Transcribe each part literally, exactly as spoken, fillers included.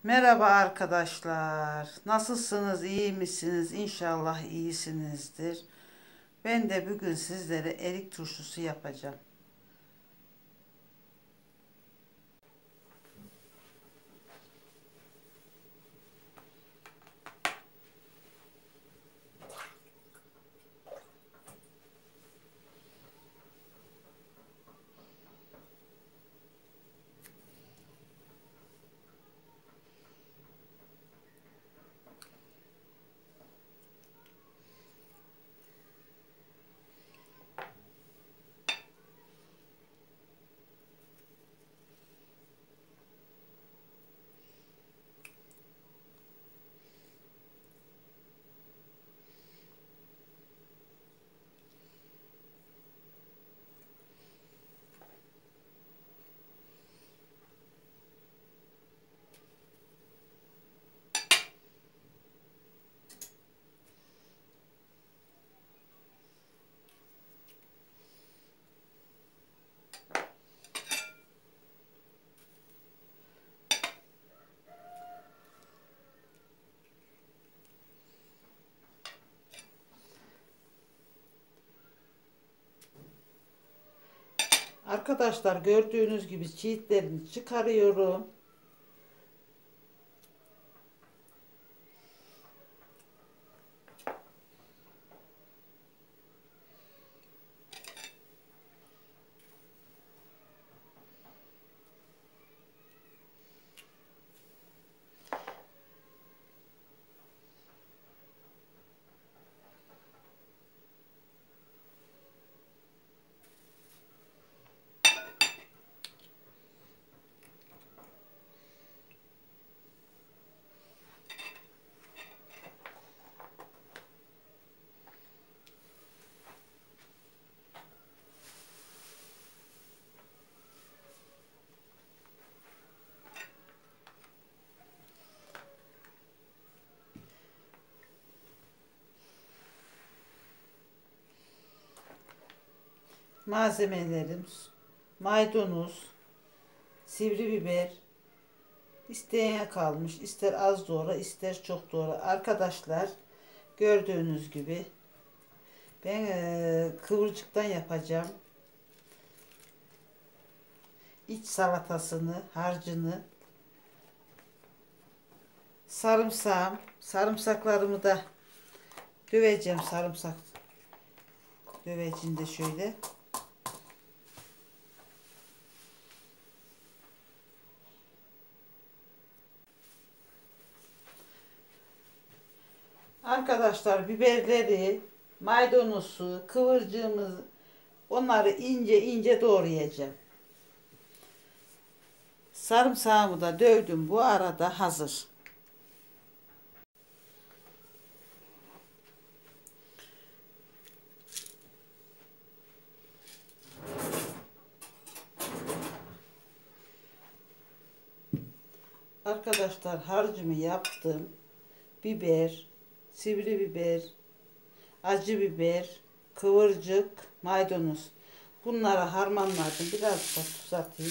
Merhaba arkadaşlar. Nasılsınız? İyi misiniz? İnşallah iyisinizdir. Ben de bugün sizlere erik turşusu yapacağım. Arkadaşlar gördüğünüz gibi çiğitlerini çıkarıyorum. Malzemelerim: maydanoz, sivri biber, İsteyene kalmış. İster az doğra, ister çok doğra. Arkadaşlar gördüğünüz gibi ben e, kıvırcıktan yapacağım. İç salatasını, harcını, sarımsağım, sarımsaklarımı da döveceğim. Sarımsak dövecinde şöyle. Arkadaşlar biberleri, maydanozu, kıvırcığımız, onları ince ince doğrayacağım. Sarımsağımı da dövdüm. Bu arada hazır. Arkadaşlar harcımı yaptım. Biber, sivri biber, acı biber, kıvırcık, maydanoz. Bunları harmanladım. Biraz da tuz atayım.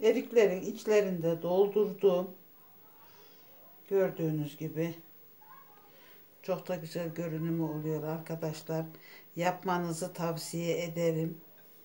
Eriklerin içlerinde doldurdum. Gördüğünüz gibi. Çok da güzel görünümü oluyor arkadaşlar. Yapmanızı tavsiye ederim.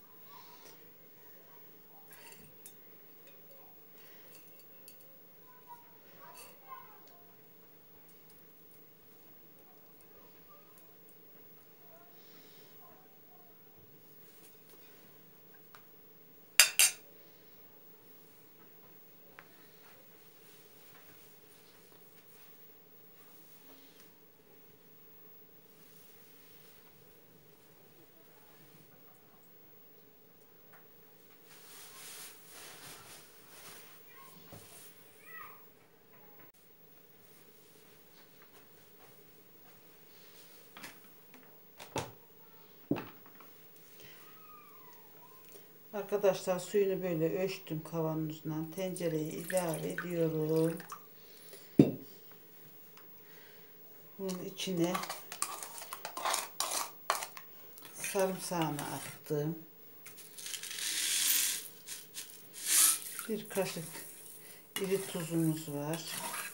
Arkadaşlar suyunu böyle ölçtüm kavanozdan. Tencereye ilave ediyorum. Bunun içine sarımsağını attım. Bir kaşık iri tuzumuz var.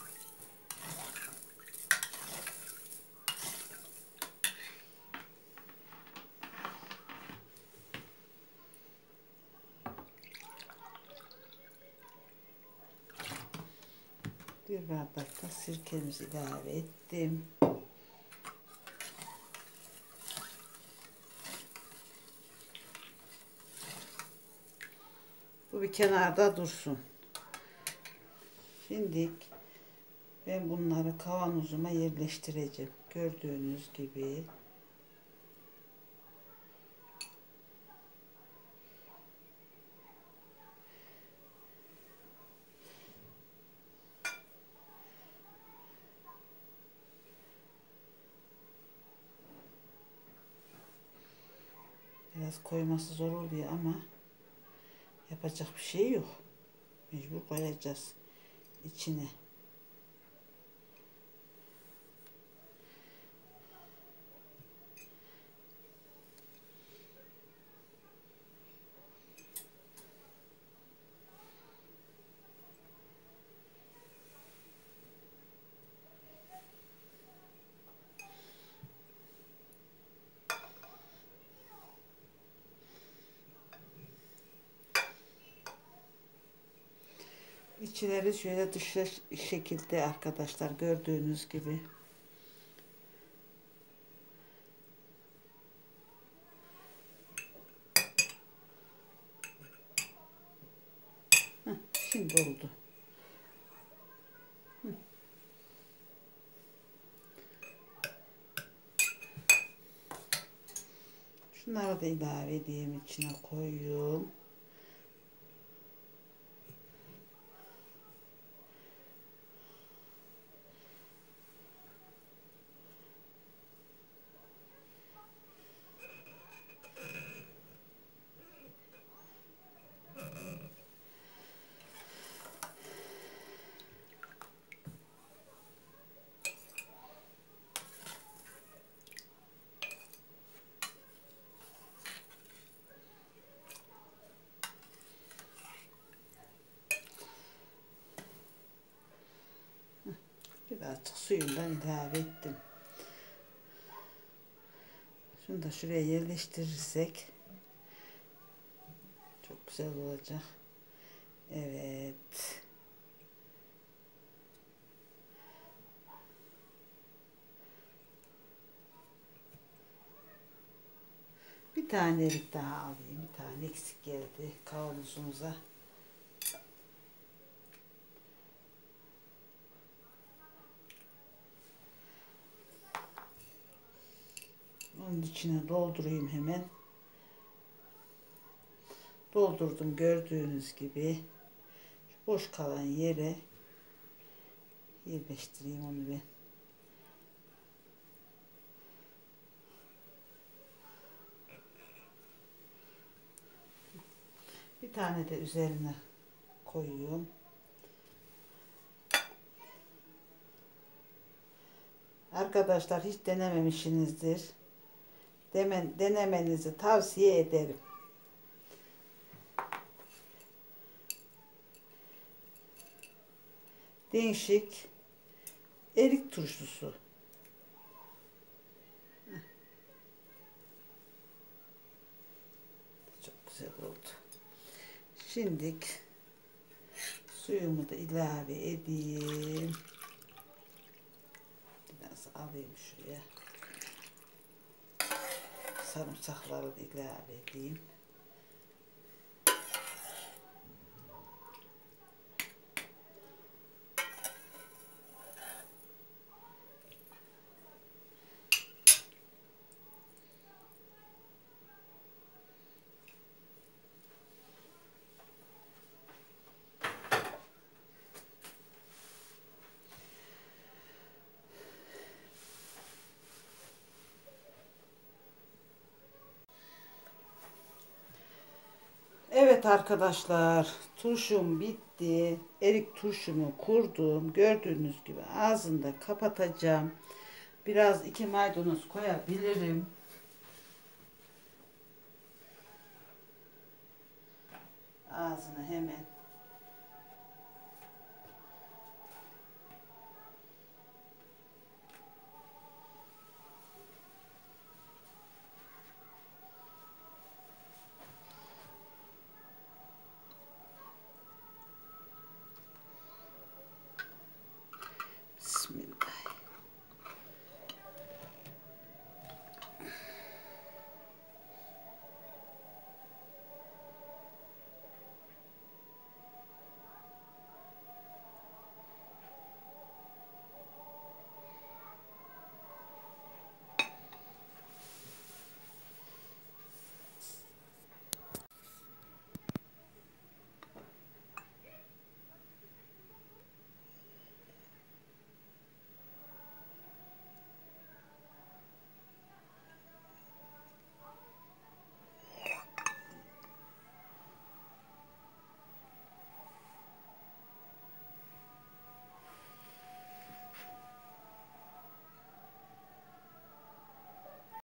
Bir bardak da sirkemizi ilave ettim. Bu bir kenarda dursun. Şimdi ben bunları kavanozuma yerleştireceğim. Gördüğünüz gibi. Biraz koyması zor oluyor ama yapacak bir şey yok. Mecbur koyacağız içine. İçleri şöyle dış şekilde arkadaşlar gördüğünüz gibi. Heh, şimdi oldu. Hı. Şunları da ilave edeyim, içine koyuyorum. Birazcık suyundan ilave ettim. Şunu da şuraya yerleştirirsek çok güzel olacak. Evet. Bir tanelik daha alayım. Bir tane eksik geldi kavanozumuza. Onun içine doldurayım hemen. Doldurdum gördüğünüz gibi. Şu boş kalan yere yerleştireyim onu ben. Bir tane de üzerine koyuyorum. Arkadaşlar hiç denememişsinizdir. Demen, denemenizi tavsiye ederim. değişik erik turşusu. Çok güzel oldu. Şimdilik suyumu da ilave edeyim. Biraz alayım şuraya. Sarımsakları da ilave edeyim. Evet arkadaşlar, turşum bitti. Erik turşumu kurdum. Gördüğünüz gibi ağzını da kapatacağım. Biraz iki maydanoz koyabilirim. Ağzını hemen